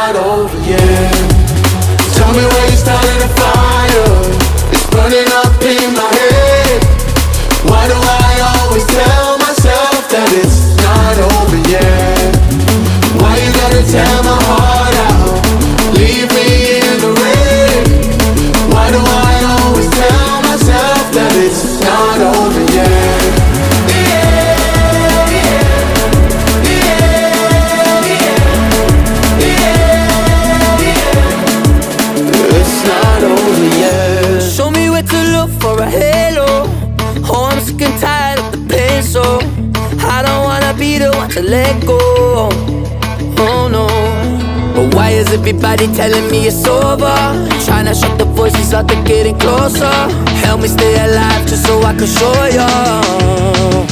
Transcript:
not over yet. Tell me where you started a fire. It's burning up in my head. Why do I always tell myself that it's not over yet? Why you gotta tear my heart out, leave me in the red? Why do I always tell myself that it's not over yet? It's not over yet. Show me where to look for a halo. Oh, I'm sick and tired of the pain, so I don't wanna be the one to let go. Oh no. But why is everybody telling me it's over? Trying to shut the voices out, they're getting closer. Help me stay alive just so I can show you.